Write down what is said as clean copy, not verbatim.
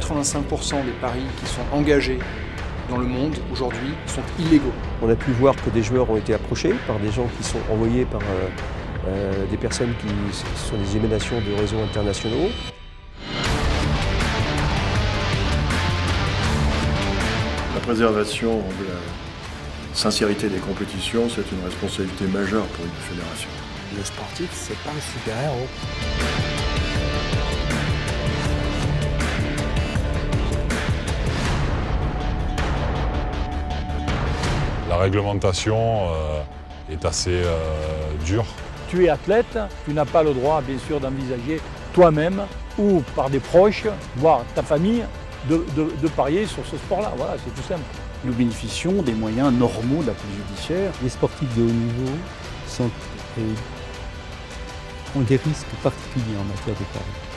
85% des paris qui sont engagés dans le monde aujourd'hui sont illégaux. On a pu voir que des joueurs ont été approchés par des gens qui sont envoyés par des personnes qui sont des émanations de réseaux internationaux. La préservation de la sincérité des compétitions, c'est une responsabilité majeure pour une fédération. Le sportif, c'est pas un super-héros. La réglementation est assez dure. Tu es athlète, tu n'as pas le droit, bien sûr, d'envisager toi-même ou par des proches, voire ta famille, de parier sur ce sport-là. Voilà, c'est tout simple. Nous bénéficions des moyens normaux de la police judiciaire. Les sportifs de haut niveau ont des risques particuliers en matière de paris.